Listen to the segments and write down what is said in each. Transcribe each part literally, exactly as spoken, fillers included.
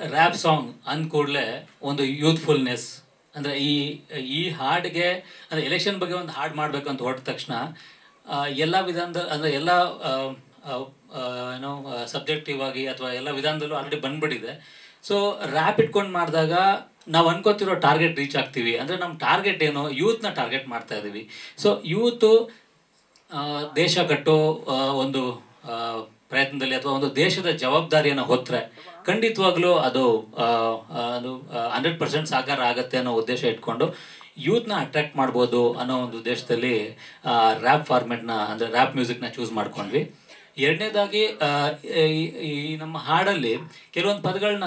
Rap song ಅಂದ ಕೂಡಲೇ ಒಂದು ಯೂತ್ಫುಲ್ನೆಸ್ ಅಂದರೆ ಈ ಈ ಹಾಡಿಗೆ ಅಂದರೆ ಎಲೆಕ್ಷನ್ ಬಗ್ಗೆ ಒಂದು ಹಾಡು ಮಾಡಬೇಕಂತ ಹೊರಟ ತಕ್ಷಣ ಎಲ್ಲ ವಿಧಾನದ ಅಂದರೆ ಎಲ್ಲ ಏನೋ ಸಬ್ಜೆಕ್ಟಿವ್ ಆಗಿ ಅಥವಾ ಎಲ್ಲ ವಿಧಾನದಲ್ಲೂ ಆಲ್ರೆಡಿ ಬಂದ್ಬಿಟ್ಟಿದೆ. ಸೊ ರ್ಯಾಪ್ ಇಟ್ಕೊಂಡು ಮಾಡಿದಾಗ ನಾವು ಅನ್ಕೋತಿರೋ ಟಾರ್ಗೆಟ್ ರೀಚ್ ಆಗ್ತೀವಿ. ಅಂದರೆ ನಮ್ಮ ಟಾರ್ಗೆಟ್ ಏನು, ಯೂತ್ನ ಟಾರ್ಗೆಟ್ ಮಾಡ್ತಾ ಇದ್ದೀವಿ. ಸೊ ಯೂತು ದೇಶ ಕಟ್ಟೋ ಒಂದು ಪ್ರಯತ್ನದಲ್ಲಿ ಅಥವಾ ಒಂದು ದೇಶದ ಜವಾಬ್ದಾರಿಯನ್ನು ಹೊತ್ತರೆ ಖಂಡಿತವಾಗ್ಲೂ ಅದು ಅದು ಹಂಡ್ರೆಡ್ ಪರ್ಸೆಂಟ್ ಸಾಕಾರ ಆಗುತ್ತೆ ಅನ್ನೋ ಉದ್ದೇಶ ಇಟ್ಕೊಂಡು ಯೂತ್ನ ಅಟ್ರಾಕ್ಟ್ ಮಾಡ್ಬೋದು ಅನ್ನೋ ಒಂದು ಉದ್ದೇಶದಲ್ಲಿ ರ್ಯಾಪ್ ಫಾರ್ಮೆಟ್ನ ಅಂದರೆ ರ್ಯಾಪ್ ಮ್ಯೂಸಿಕ್ನ ಚೂಸ್ ಮಾಡ್ಕೊಂಡ್ವಿ. ಎರಡನೇದಾಗಿ ಈ ನಮ್ಮ ಹಾಡಲ್ಲಿ ಕೆಲವೊಂದು ಪದಗಳನ್ನ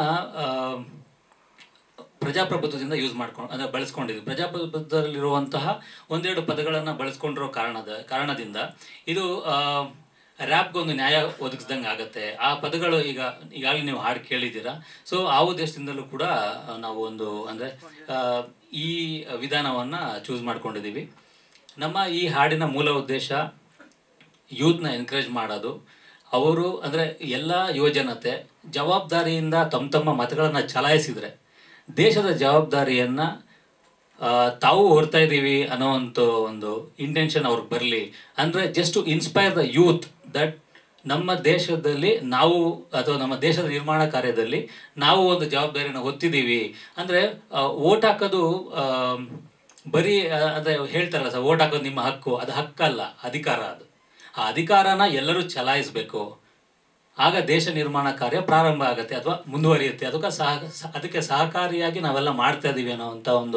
ಪ್ರಜಾಪ್ರಭುತ್ವದಿಂದ ಯೂಸ್ ಮಾಡ್ಕೊಂಡು ಅಂದರೆ ಬಳಸ್ಕೊಂಡಿದ್ವಿ. ಪ್ರಜಾಪ್ರಭುತ್ವದಲ್ಲಿರುವಂತಹ ಒಂದೆರಡು ಪದಗಳನ್ನು ಬಳಸ್ಕೊಂಡಿರೋ ಕಾರಣದ ಕಾರಣದಿಂದ ಇದು ರ್ಯಾಪ್ಗೊಂದು ನ್ಯಾಯ ಒದಗಿಸ್ದಂಗೆ ಆಗುತ್ತೆ. ಆ ಪದಗಳು ಈಗ ಈಗಾಗಲೇ ನೀವು ಹಾಡು ಕೇಳಿದ್ದೀರಾ. ಸೊ ಆ ಉದ್ದೇಶದಿಂದಲೂ ಕೂಡ ನಾವು ಒಂದು ಅಂದರೆ ಈ ವಿಧಾನವನ್ನು ಚೂಸ್ ಮಾಡ್ಕೊಂಡಿದ್ದೀವಿ. ನಮ್ಮ ಈ ಹಾಡಿನ ಮೂಲ ಉದ್ದೇಶ ಯೂತ್ನ ಎನ್ಕರೇಜ್ ಮಾಡೋದು. ಅವರು ಅಂದರೆ ಎಲ್ಲ ಯುವಜನತೆ ಜವಾಬ್ದಾರಿಯಿಂದ ತಮ್ಮ ತಮ್ಮ ಮತಗಳನ್ನು ಚಲಾಯಿಸಿದರೆ ದೇಶದ ಜವಾಬ್ದಾರಿಯನ್ನು ತಾವು ಹೊರ್ತಾ ಇದ್ದೀವಿ ಅನ್ನೋವಂಥ ಒಂದು ಇಂಟೆನ್ಷನ್ ಅವ್ರಿಗೆ ಬರಲಿ. ಅಂದರೆ just to inspire the youth that ನಮ್ಮ ದೇಶದಲ್ಲಿ ನಾವು ಅಥವಾ ನಮ್ಮ ದೇಶದ ನಿರ್ಮಾಣ ಕಾರ್ಯದಲ್ಲಿ ನಾವು ಒಂದು ಜವಾಬ್ದಾರಿಯನ್ನು ಹೊತ್ತಿದ್ದೀವಿ. ಅಂದರೆ ಓಟ್ ಹಾಕೋದು ಬರೀ ಅಂದರೆ ಹೇಳ್ತಾರಲ್ಲ ಸರ್, ಓಟ್ ಹಾಕೋದು ನಿಮ್ಮ ಹಕ್ಕು, ಅದು ಹಕ್ಕಲ್ಲ, ಅಧಿಕಾರ. ಅದು ಆ ಅಧಿಕಾರನ ಎಲ್ಲರೂ ಚಲಾಯಿಸಬೇಕು. ಆಗ ದೇಶ ನಿರ್ಮಾಣ ಕಾರ್ಯ ಪ್ರಾರಂಭ ಆಗುತ್ತೆ ಅಥವಾ ಮುಂದುವರಿಯುತ್ತೆ. ಅದಕ್ಕೆ ಸಹ ಅದಕ್ಕೆ ಸಹಕಾರಿಯಾಗಿ ನಾವೆಲ್ಲ ಮಾಡ್ತಾ ಇದ್ದೀವಿ ಅನ್ನೋವಂಥ ಒಂದು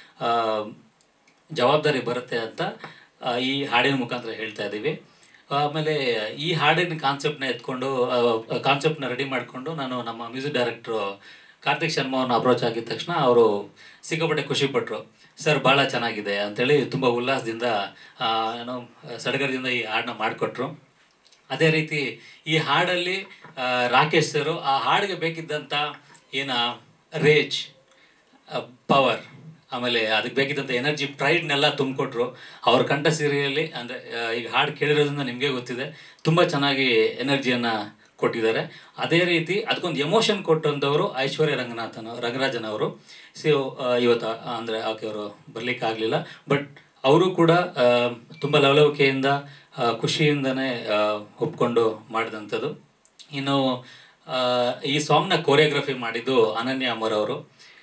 ಜವಾಬ್ದಾರಿ ಬರುತ್ತೆ ಅಂತ ಈ ಹಾಡಿನ ಮುಖಾಂತರ ಹೇಳ್ತಾ ಇದ್ದೀವಿ. ಆಮೇಲೆ ಈ ಹಾಡಿನ ಕಾನ್ಸೆಪ್ಟನ್ನ ಎತ್ಕೊಂಡು ಕಾನ್ಸೆಪ್ಟನ್ನ ರೆಡಿ ಮಾಡಿಕೊಂಡು ನಾನು ನಮ್ಮ ಮ್ಯೂಸಿಕ್ ಡೈರೆಕ್ಟ್ರು ಕಾರ್ತಿಕ್ ಶರ್ಮಾ ಅವ್ರನ್ನ ಅಪ್ರೋಚ್ ಆಗಿದ ತಕ್ಷಣ ಅವರು ಸಿಕ್ಕಾಪಟ್ಟೆ ಖುಷಿಪಟ್ಟರು. ಸರ್ ಭಾಳ ಚೆನ್ನಾಗಿದೆ ಅಂಥೇಳಿ ತುಂಬ ಉಲ್ಲಾಸದಿಂದ ಏನೋ ಸಡಗರದಿಂದ ಈ ಹಾಡನ್ನ ಮಾಡಿಕೊಟ್ರು. ಅದೇ ರೀತಿ ಈ ಹಾಡಲ್ಲಿ ರಾಕೇಶ್ ಸರು ಆ ಹಾಡಿಗೆ ಬೇಕಿದ್ದಂಥ ಏನು ರೇಜ್, ಪವರ್, ಆಮೇಲೆ ಅದಕ್ಕೆ ಬೇಕಿದ್ದಂಥ ಎನರ್ಜಿ, ಪ್ರೈಡ್ನೆಲ್ಲ ತುಂಬಿಕೊಟ್ರು. ಅವ್ರ ಕಂಠ ಸಿರಿಯಲ್ಲಿ ಅಂದರೆ ಈಗ ಹಾಡು ಕೇಳಿರೋದ್ರಿಂದ ನಿಮಗೆ ಗೊತ್ತಿದೆ, ತುಂಬ ಚೆನ್ನಾಗಿ ಎನರ್ಜಿಯನ್ನು ಕೊಟ್ಟಿದ್ದಾರೆ. ಅದೇ ರೀತಿ ಅದಕ್ಕೊಂದು ಎಮೋಷನ್ ಕೊಟ್ಟಂಥವರು ಐಶ್ವರ್ಯ ರಂಗನಾಥನ್ ರಂಗರಾಜನ್ ಅವರು. ಸೊ ಇವತ್ತು ಅಂದರೆ ಆಕೆಯವರು ಬರಲಿಕ್ಕಾಗಲಿಲ್ಲ, ಬಟ್ ಅವರು ಕೂಡ ತುಂಬ ಲವಲವಿಕೆಯಿಂದ ಖುಷಿಯಿಂದನೇ ಒಪ್ಕೊಂಡು ಮಾಡಿದಂಥದ್ದು. ಇನ್ನು ಈ ಸಾಂಗ್ನ ಕೊರಿಯೋಗ್ರಫಿ ಮಾಡಿದ್ದು ಅನನ್ಯ ಅಮರ್ ಅವರು.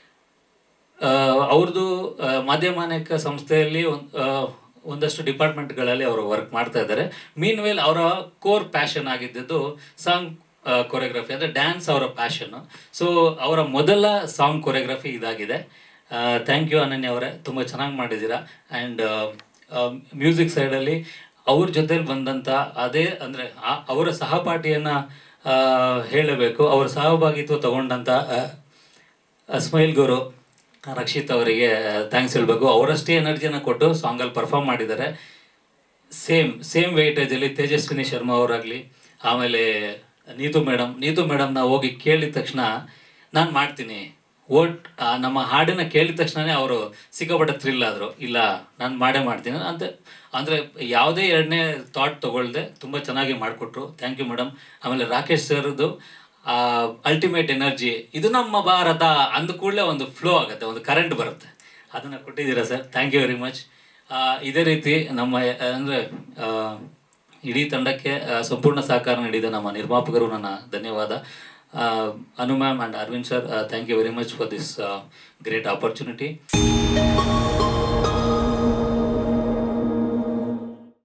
ಅವ್ರದ್ದು ಮಾಧ್ಯಮಾನಿಕ ಸಂಸ್ಥೆಯಲ್ಲಿ ಒಂದು ಒಂದಷ್ಟು ಡಿಪಾರ್ಟ್ಮೆಂಟ್ಗಳಲ್ಲಿ ಅವರು ವರ್ಕ್ ಮಾಡ್ತಾ ಇದ್ದಾರೆ. ಮೀನ್ ವೇಲ್ ಅವರ ಕೋರ್ ಪ್ಯಾಷನ್ ಆಗಿದ್ದು ಸಾಂಗ್ ಕೊರಿಯೋಗ್ರಫಿ, ಅಂದರೆ ಡ್ಯಾನ್ಸ್ ಅವರ ಪ್ಯಾಷನ್ನು. ಸೊ ಅವರ ಮೊದಲ ಸಾಂಗ್ ಕೊರಿಯೋಗ್ರಫಿ ಇದಾಗಿದೆ. ಥ್ಯಾಂಕ್ ಯು ಅನನ್ಯ ಅವರೇ, ತುಂಬ ಚೆನ್ನಾಗಿ ಮಾಡಿದ್ದೀರಾ. ಆ್ಯಂಡ್ ಮ್ಯೂಸಿಕ್ ಸೈಡಲ್ಲಿ ಅವ್ರ ಜೊತೆಲಿ ಬಂದಂಥ ಅದೇ ಅಂದರೆ ಅವರ ಸಹಪಾಠಿಯನ್ನು ಹೇಳಬೇಕು. ಅವರ ಸಹಭಾಗಿತ್ವ ತಗೊಂಡಂಥ ಸ್ಮೈಲ್ ಗುರು ರಕ್ಷಿತ್ ಅವರಿಗೆ ಥ್ಯಾಂಕ್ಸ್ ಹೇಳಬೇಕು. ಅವರಷ್ಟೇ ಎನರ್ಜಿಯನ್ನು ಕೊಟ್ಟು ಸಾಂಗಲ್ಲಿ ಪರ್ಫಾರ್ಮ್ ಮಾಡಿದ್ದಾರೆ. ಸೇಮ್ ಸೇಮ್ ವೆಯ್ಟೇಜಲ್ಲಿ ತೇಜಸ್ವಿನಿ ಶರ್ಮಾ ಅವರಾಗಲಿ, ಆಮೇಲೆ ನೀತು ಮೇಡಮ್ ನೀತು ಮೇಡಮ್ನ ಹೋಗಿ ಕೇಳಿದ ತಕ್ಷಣ ನಾನು ಮಾಡ್ತೀನಿ, ಓಟ್ ನಮ್ಮ ಹಾಡನ್ನು ಕೇಳಿದ ತಕ್ಷಣವೇ ಅವರು ಸಿಕ್ಕಾಪಟ್ಟೆ ಥ್ರಿಲ್ ಆದರು. ಇಲ್ಲ ನಾನು ಮಾಡೇ ಮಾಡ್ತೀನಿ ಅಂತ ಅಂದರೆ ಯಾವುದೇ ಎರಡನೇ ಥಾಟ್ ತೊಗೊಳ್ದೆ ತುಂಬ ಚೆನ್ನಾಗಿ ಮಾಡಿಕೊಟ್ರು. Thank you madam. ಆಮೇಲೆ ರಾಕೇಶ್ ಸರ್ದು ಅಲ್ಟಿಮೇಟ್ ಎನರ್ಜಿ, ಇದು ನಮ್ಮ ಭಾರತ ಅಂದ ಕೂಡಲೇ ಒಂದು ಫ್ಲೋ ಆಗುತ್ತೆ, ಒಂದು ಕರೆಂಟ್ ಬರುತ್ತೆ, ಅದನ್ನು ಕೊಟ್ಟಿದ್ದೀರಾ sir. Thank you very much. ಇದೇ ರೀತಿ ನಮ್ಮ ಅಂದರೆ ಇಡೀ ತಂಡಕ್ಕೆ ಸಂಪೂರ್ಣ ಸಹಕಾರ ನೀಡಿದ ನಮ್ಮ ನಿರ್ಮಾಪಕರು ನನ್ನ ಧನ್ಯವಾದ. Anu ma'am and Arvind sir, thank you very much for this great opportunity.